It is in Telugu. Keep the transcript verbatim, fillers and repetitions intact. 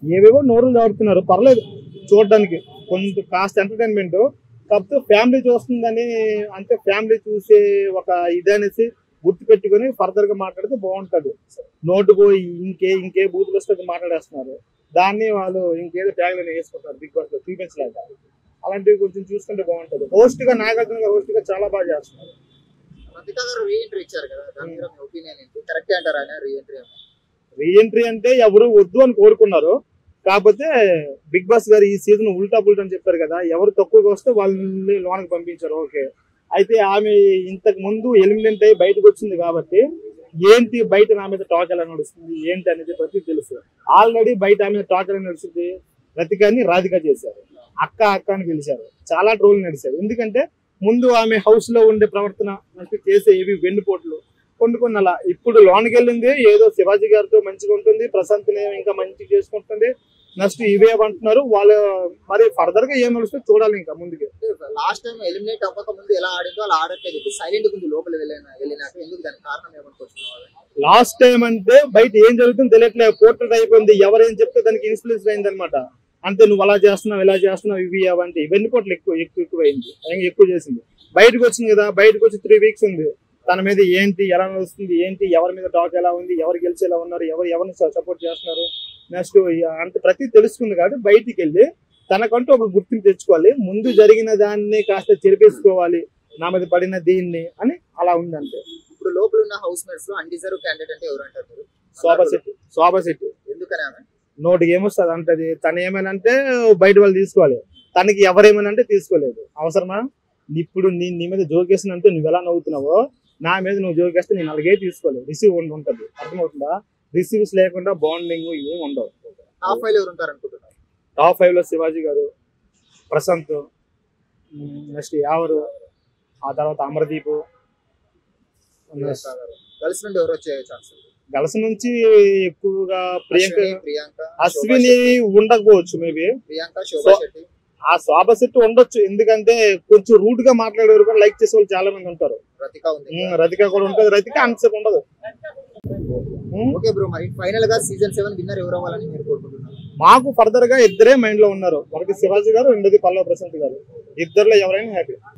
ఏవేవో నోరులు దాడుతున్నారు, పర్లేదు చూడడానికి కొంత కాస్త ఎంటర్టైన్మెంట్. కాకపోతే ఫ్యామిలీ చూస్తుందని అంటే ఫ్యామిలీ చూసే ఒక ఇదనేసి గుర్తు పెట్టుకుని ఫర్దర్ గా మాట్లాడితే బాగుంటది. నోటుకు ఇంకే ఇంకే బూతులు వస్తే మాట్లాడేస్తున్నారు, దాన్ని వాళ్ళు ఇంకేదో ట్యాగ్ లైన్ వేసుకుంటారు బిగ్ బాస్ లో చూపించలేక. అలాంటివి కొంచెం చూసుకుంటే బాగుంటది. హోస్ట్ గా నాగార్జున గారు హోస్ట్ గా చాలా బాగా చేస్తున్నారు. రీఎంట్రీ అంటే ఎవరు వద్దు అని కోరుకున్నారు, కాకపోతే బిగ్ బాస్ గారు ఈ సీజన్ ఉల్టా పుల్టా అని చెప్పారు కదా, ఎవరు తక్కువగా వస్తే వాళ్ళని లోనకి పంపించారు. ఓకే, అయితే ఆమె ఇంతకు ముందు ఎలిమినేట్ అయ్యి బయటకు వచ్చింది కాబట్టి ఏంటి బయట నా మీద టాక్ ఎలా నడుస్తుంది ఏంటి అనేది ప్రతి తెలుసు. ఆల్రెడీ బయట ఆమె టాక్ ఎలా నడుస్తుంది, రతికాని రాధిక చేశారు, అక్క అక్క అని పిలిచారు, చాలా ట్రోల్ నడిచారు. ఎందుకంటే ముందు ఆమె హౌస్ లో ఉండే ప్రవర్తన చేసే ఏవి వెన్నుపోట్లు కొన్ని కొన్ని అలా. ఇప్పుడు లోనికి వెళ్ళింది ఏదో శివాజీ గారితో మంచిగా ఉంటుంది, ప్రశాంత్ని ఇంకా మంచిగా చేసుకుంటుంది, నెక్స్ట్ ఇవే అంటున్నారు వాళ్ళు. మరి ఫర్దర్ గా ఏం నడుస్తే చూడాలి ఇంకా ముందుకి. లాస్ట్ టైం ఎలిమినేట్ అవ్వక ముందు ఎలా ఆడిందో అలా ఆడట్లేదు, సైలెంట్ కొంచెం లోపల వెళ్ళినాక ఎందుకు దానికి కారణం ఏమనుకుంటున్నారు? లాస్ట్ టైం అంటే బయట ఏం జరుగుతుందో తెలియట్లేదు, పోర్ట్రేట్ అయిపోయింది, ఎవరేం చెప్తే దానికి ఇన్ఫ్లుయెన్స్ అయింది అనమాట. అంతే, నువ్వు అలా చేస్తున్నావు ఇలా చేస్తున్నావు ఇవి అవంటే ఇవన్నీ పోట్లు ఎక్కువ ఎక్కువ ఎక్కువ అయింది, ఎక్కువ చేసింది. బయటకు వచ్చింది కదా, బయటకు వచ్చి త్రీ వీక్స్ ఉంది, తన మీద ఏంటి ఎలా నడుస్తుంది ఏంటి, ఎవరి మీద టాక్ ఎలా ఉంది, ఎవరు గెలిచేలా ఉన్నారు, ఎవరు ఎవరిని సపోర్ట్ చేస్తున్నారు, నెక్స్ట్ అంత ప్రతి తెలుసుకుంది కాబట్టి బయటికి వెళ్ళి తనకంటూ ఒక గుర్తింపు తెచ్చుకోవాలి. ముందు జరిగిన దాన్ని కాస్త చెరిపేసుకోవాలి, నా మీద పడిన దీన్ని అని అలా ఉంది అంతే. ఇప్పుడు లోపల ఉన్న హౌస్ మేట్స్ లో అన్డిజర్వ్ క్యాండిడేట్ అంటే ఎవరు అంటారు? శోభా శెట్టి. శోభా శెట్టి ఎందుకని? ఆమె నోటికి ఏమొస్తుంది అంటది, తను ఏమైనా బయట వాళ్ళు తీసుకోవాలి, తనకి ఎవరేమైనా తీసుకోలేదు. అవసరమా? ఇప్పుడు నీ నీ మీద జోకేసినంటే నువ్వు ఎలా నవ్వుతున్నావో నా మీద నువ్వు జోకేస్తే నేను అలాగే తీసుకోలేదు. రిసీవ్ ఉంటుంది, అర్థమవుతుందా? రిసీవ్స్ లేకుండా బాండింగ్ ఏమి ఉండవు. టాప్ ఫైవ్ ఎవరు ఉంటారు అనుకుంటున్నారు? టాప్ ఫైవ్ లో శివాజీ గారు, ప్రశాంత్, నెక్స్ట్ యావరు, ఆ తర్వాత అమర్దీప్. గర్ల్స్ నుండి ఎవరు వచ్చే ఛాన్స్? గర్ల్స్ నుంచి ఎక్కువగా ప్రియాంక, ప్రియాంక, అశ్విని ఉండకపోవచ్చు, మేబీ ప్రియాంక, శోభా శెట్టి. ఆ శోభా శెట్టి ఉండొచ్చు, ఎందుకంటే కొంచెం రూట్ గా మాట్లాడేవారు కూడా లైక్ చేసే వాళ్ళు చాలా మంది ఉంటారు. రతిక ఉంది, రతిక కూడా ఉంటుంది, రతిక అంతసేపు ఉండదు. ఓకే బ్రో, మరి ఫైనల్ గా సీజన్ సెవెన్ విన్నర్ ఎవరు అవ్వాలని మీరు కోరుకుంటున్నారు? మాకు ఫర్దర్ గా ఇద్దరే మైండ్ లో ఉన్నారు, ఒకటి శివాజీ గారు, రెండోది పల్లవ ప్రశాంత్ గారు. ఇద్దరులో ఎవరైనా హ్యాపీ.